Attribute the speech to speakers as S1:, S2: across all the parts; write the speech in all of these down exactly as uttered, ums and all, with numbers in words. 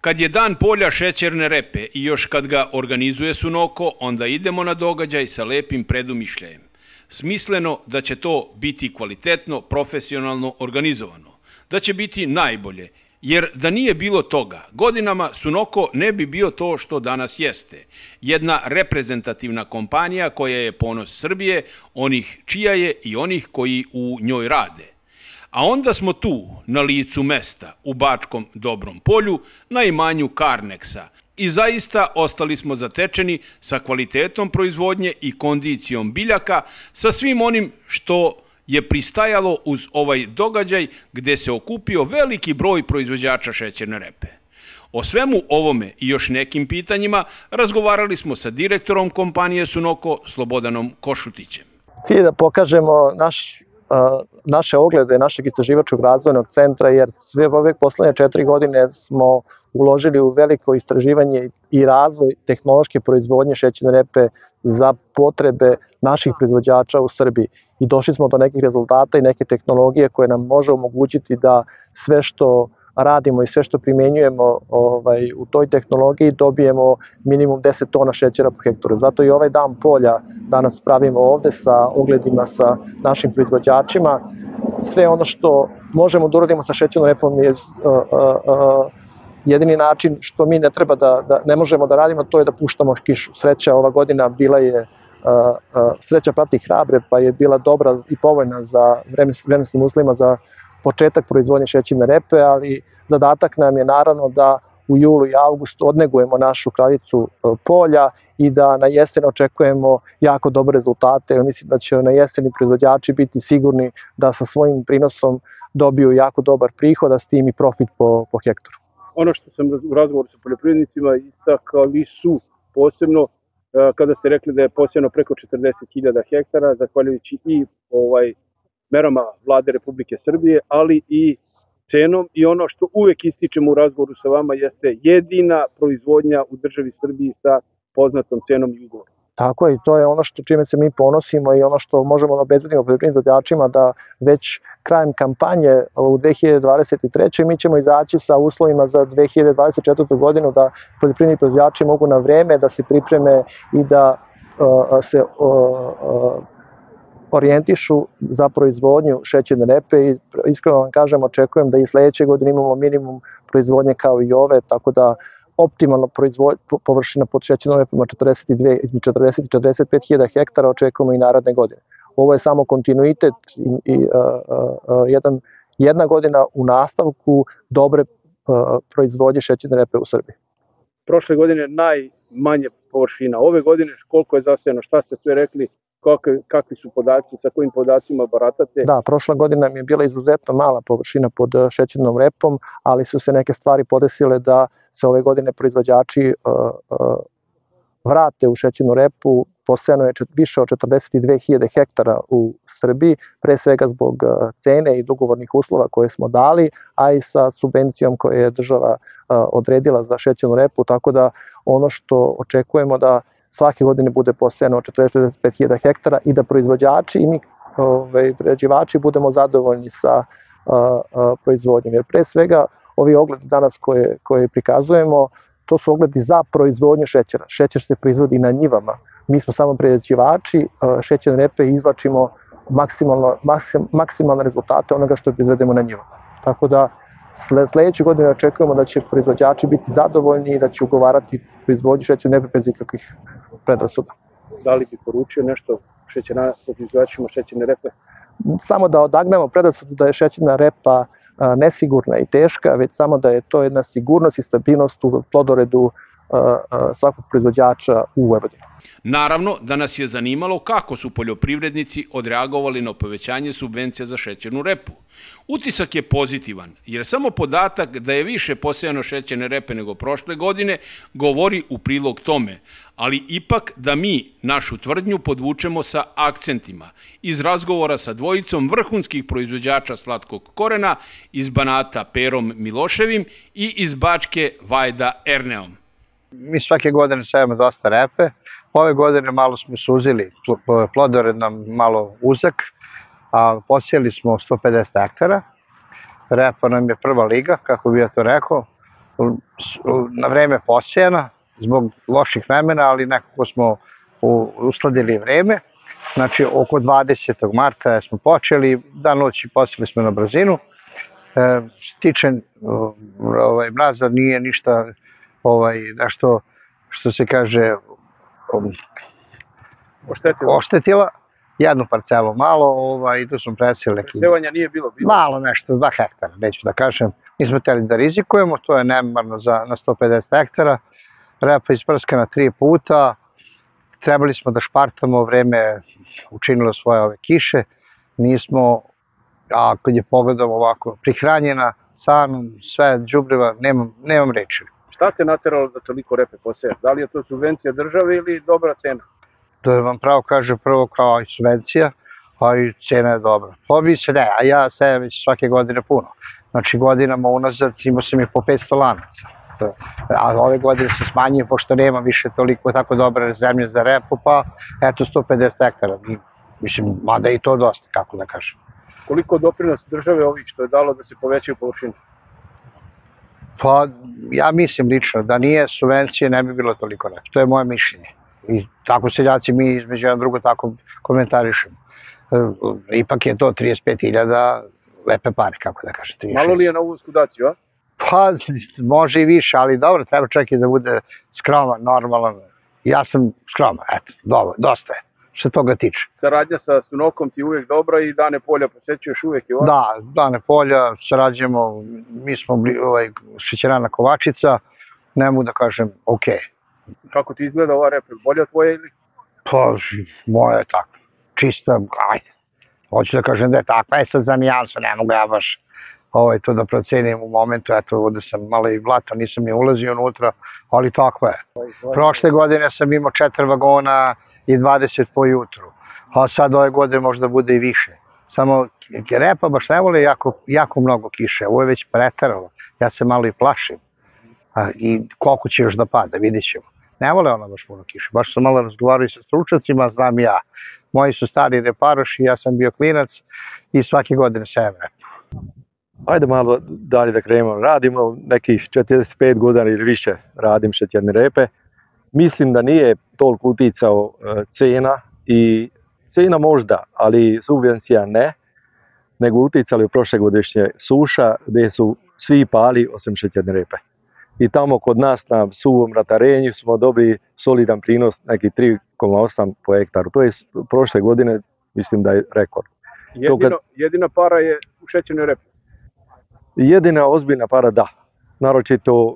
S1: Kad je dan polja šećerne repe i još kad ga organizuje Sunoko, onda idemo na događaj sa lepim predumišljajem. Smisleno da će to biti kvalitetno, profesionalno organizovano, da će biti najbolje, jer da nije bilo toga, godinama Sunoko ne bi bio to što danas jeste. Jedna reprezentativna kompanija koja je ponos Srbije, onih čija je i onih koji u njoj rade. A onda smo tu, na licu mesta, u Bačkom Dobrom polju, na imanju Karneksa. I zaista ostali smo zatečeni sa kvalitetom proizvodnje i kondicijom biljaka, sa svim onim što je pristajalo uz ovaj događaj gde se okupio veliki broj proizvođača šećerne repe. O svemu ovome i još nekim pitanjima razgovarali smo sa direktorom kompanije Sunoko, Slobodanom Košutićem.
S2: Cilj je da pokažemo naš naše oglede našeg istraživačkog razvojnog centra, jer sve ove poslednje četiri godine smo uložili u veliko istraživanje i razvoj tehnološke proizvodnje šećerne repe za potrebe naših proizvođača u Srbiji. I došli smo do nekih rezultata i neke tehnologije koje nam može omogućiti da sve što radimo i sve što primenjujemo ovaj, u toj tehnologiji dobijemo minimum deset tona šećera po hektaru. Zato i ovaj dan polja danas pravimo ovde sa ogledima sa našim proizvođačima. Sve ono što možemo da uradimo sa šećernom repom je uh, uh, uh, jedini način što mi ne treba da, da ne možemo da radimo, to je da puštamo kišu. Sreća ova godina bila je uh, uh, sreća prati hrabre, pa je bila dobra i povoljna za vremenskim uslovima za početak proizvodnje šećerne repe, ali zadatak nam je naravno da u julu i avgustu odnegujemo našu kraljicu polja i da na jesen očekujemo jako dobre rezultate. Mislim da će na jeseni proizvođači biti sigurni da sa svojim prinosom dobiju jako dobar prihod, a s tim i profit po, po hektaru.
S3: Ono što sam u razgovoru sa poljoprivrednicima istakali su posebno kada ste rekli da je posejano preko četrdeset hiljada hektara, zahvaljujući i ovaj merama Vlade Republike Srbije, ali i cenom, i ono što uvek ističemo u razgovoru sa vama jeste jedina proizvodnja u državi Srbiji sa poznatom cenom i ugovorom.
S2: Tako je, i to je ono što čime se mi ponosimo i ono što možemo da obezbedimo poljoprivrednim proizvođačima, da već krajem kampanje u dve hiljade dvadeset trećoj mi ćemo izaći sa uslovima za dve hiljade dvadeset četvrtu godinu da poljoprivredni proizvođači mogu na vreme da se pripreme i da uh, se uh, uh, orijentišu za proizvodnju šećerne repe i iskreno vam kažem, očekujem da i sledeće godine imamo minimum proizvodnje kao i ove, tako da optimalno površina pod šećernom repom četrdeset dve, između četrdeset i četrdeset pet hiljada hektara očekujemo i naredne godine. Ovo je samo kontinuitet i, i uh, uh, jedan, jedna godina u nastavku dobre uh, proizvodnje šećerne repe u Srbiji.
S3: Prošle godine najmanje površina, ove godine koliko je zasejano, šta ste sve rekli? Kakvi, kakvi su podaci, sa kojim podacima baratate?
S2: Da, prošla godina mi je bila izuzetno mala površina pod šećernom repom, ali su se neke stvari podesile da se ove godine proizvođači uh, uh, vrate u šećernu repu. Posejano je više od četrdeset dve hiljade hektara u Srbiji, pre svega zbog uh, cene i dogovornih uslova koje smo dali, a i sa subvencijom koje je država uh, odredila za šećernu repu, tako da ono što očekujemo da svake godine bude posejano četrdeset pet hiljada hektara i da proizvođači i mi ovaj, prerađivači budemo zadovoljni sa uh, uh, proizvodnjom. Jer pre svega ovi ogledi danas koje, koje prikazujemo, to su ogledi za proizvodnju šećera. Šećer se proizvodi na njivama. Mi smo samo prerađivači uh, šećerne repe i izvlačimo maksimalno, maksim, maksimalne rezultate onoga što proizvedemo na njivama. Tako da sledeće godine očekujemo da će proizvođači biti zadovoljni i da će ugovarati proizvodnju šećerne repe bez ikakvih predrasuda.
S3: Da li bi poručio nešto proizvođačima šećerne repe?
S2: Samo da odagnemo predrasudu da je šećerna repa nesigurna i teška, već samo da je to jedna sigurnost i stabilnost u plodoredu svakog proizvođača u Vojvodini.
S1: Naravno da nas je zanimalo kako su poljoprivrednici odreagovali na povećanje subvencija za šećernu repu. Utisak je pozitivan, jer samo podatak da je više posejano šećerne repe nego prošle godine govori u prilog tome, ali ipak da mi našu tvrdnju podvučemo sa akcentima iz razgovora sa dvojicom vrhunskih proizvođača slatkog korena iz Banata Perom Miloševim i iz Bačke Vajda Erneom.
S4: Mi svake godine sajemo dosta repe. Ove godine malo smo suzili, plodored nam malo uzak, a posijeli smo sto pedeset hektara. Repa nam je prva liga, kako bi ja to rekao. na vreme posejana, zbog loših vremena, ali nekako smo uskladili vreme. Znači, oko dvadesetog marta smo počeli, dan noći poseli smo na brzinu. Stičen mraza nije ništa nešto, što se kaže, oštetila. Jednu parcelu malo i tu smo preseli.
S3: Presevanja nije bilo?
S4: Malo nešto, dva hektara, neću da kažem. Mi smo hteli da rizikujemo, to je nemarno na sto pedeset hektara. Repa isprskana tri puta. Trebali smo da špartamo, vreme učinilo svoje ove kiše. Nismo, a kad je pogledamo ovako, prihranjena, sanom, sve đubriva, nemam reči.
S3: Šta te nateralo da toliko repe poseješ? Da li je to subvencija države ili dobra cena?
S4: Da vam pravo kaže, prvo kao i subvencija, a i cena je dobra. Pobi se ne, a ja sejem već svake godine puno. Znači godinama unazad imao sam i po petsto lanaca. A ove godine se smanjuje, pošto nema više toliko tako dobre zemlje za repu, pa eto sto pedeset hektara. Mislim, mada i to dosta, kako da kažem.
S3: Koliko doprinos države ovih što je dalo da se povećaju površine?
S4: Pa, ja mislim lično da nije subvencije, ne bi bilo toliko repa. To je moje mišljenje. I tako seljaci mi između jedan drugo tako komentarišemo. Ipak je to trideset pet hiljada lepe pare, kako da kažem.
S3: Malo li je na ovu skudaciju, a?
S4: Pa, može i više, ali dobro, treba čovjek i da bude skroman, normalan. Ja sam skroman, eto, dobro, dosta je, što toga tiče.
S3: Saradnja sa Sunokom ti je uvijek dobra i Dane polja posećuješ uvijek i ovako?
S4: Da, Dane polja, sarađujemo, mi smo šećerana Kovačica, ne mogu da kažem, okej.
S3: Kako ti izgleda ova repa, bolja tvoja ili?
S4: Pa, moja je tako, čista, ajde, hoću da kažem da je takva, je sad za nijansu, ne mogu ja baš to da procenim u momentu, eto, ovde sam malo i vlata, nisam ni ulazio unutra, ali takva je. Prošle godine sam imao četiri vagona i dvadeset po jutru, a sad ove godine možda bude i više. Samo repa baš ne vole jako mnogo kiše, ovo je već preteralo, ja se malo i plašim. I koliko će još da pada, vidit ćemo. Ne vole ona baš puno kiše, baš sam malo razgovarao i sa stručnjacima, znam ja. Moji su stari reparoši, ja sam bio klinac i svake godine sejem repu.
S5: Ajde malo dalje da krenemo. Radimo nekih četrdeset pet godina ili više radim šećerne repe. Mislim da nije toliko uticao cena i cena možda, ali subvencija ne, nego uticali u prošlegodišnje suša gdje su svi pali osim šećerne repe. I tamo kod nas na suvom ratarenju smo dobili solidan prinos neki tri zarez osam po hektaru. To je prošle godine, mislim da je rekord.
S3: Jedina para je u šećernoj repi?
S5: Jedina ozbiljna para da. Naročito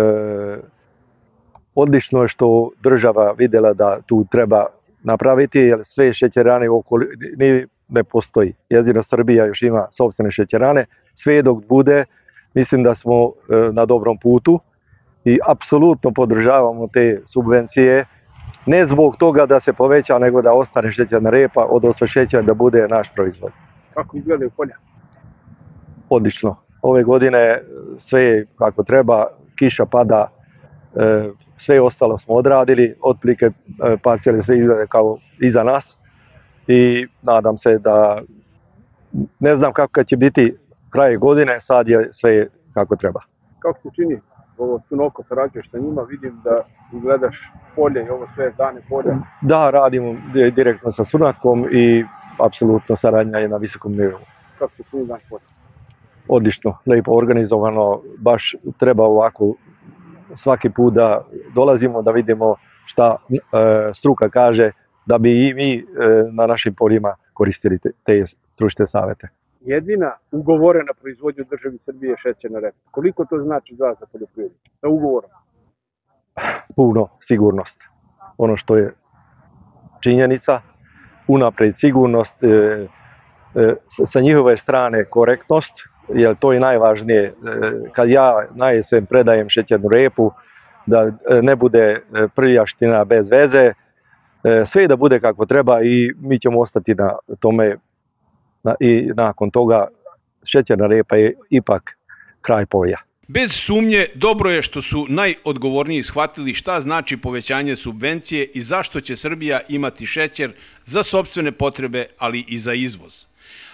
S5: odlično je što država vidjela da tu treba napraviti, jer sve šećerane u okolini ne postoji. Jedino Srbija još ima sopstvene šećerane. Sve dok bude, mislim da smo na dobrom putu i apsolutno podržavamo te subvencije. Ne zbog toga da se poveća, nego da ostane šećerna repa, odnosno šećer da bude naš proizvod.
S3: Kako izgledaju polja?
S5: Odlično. Ove godine sve je kako treba, kiša pada, sve ostalo smo odradili, otprilike parcele sve izglede kao iza nas i nadam se da, ne znam kako će biti kraj godine, sad je sve kako treba.
S3: Kako se čini ovo Sunoko, sarađuješ sa njima, vidim da gledaš polje i ovo sve Dane polja?
S5: Da, radimo direktno sa Sunakom i apsolutno saradnja je na visokom nivou.
S3: Kako se čini Dane polje?
S5: Odlično, lepo organizovano, baš treba ovako svaki put da dolazimo da vidimo šta struka kaže da bi i mi na našim poljima koristili te stručne savete.
S3: Jedina ugovorena proizvodnja u državi Srbije je šećerna repa. Koliko to znači za vas za poljoprivredu? Sa ugovorom?
S5: Puno, sigurnost. Ono što je činjenica, unapred sigurnost, sa njihove strane korektnost, jer to je najvažnije. Kad ja na jesen predajem šećernu repu, da ne bude prljaština bez veze, sve da bude kako treba i mi ćemo ostati na tome i nakon toga šećerna repa je ipak kraj polja.
S1: Bez sumnje, dobro je što su najodgovorniji shvatili šta znači povećanje subvencije i zašto će Srbija imati šećer za sopstvene potrebe, ali i za izvoz.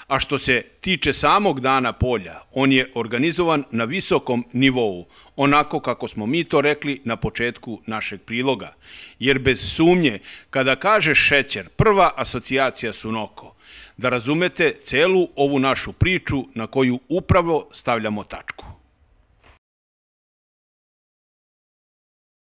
S1: A što se tiče samog dana polja, on je organizovan na visokom nivou, onako kako smo mi to rekli na početku našeg priloga. Jer bez sumnje, kada kažeš šećer, prva asocijacija su Noko. Da razumete celu ovu našu priču na koju upravo stavljamo tačku.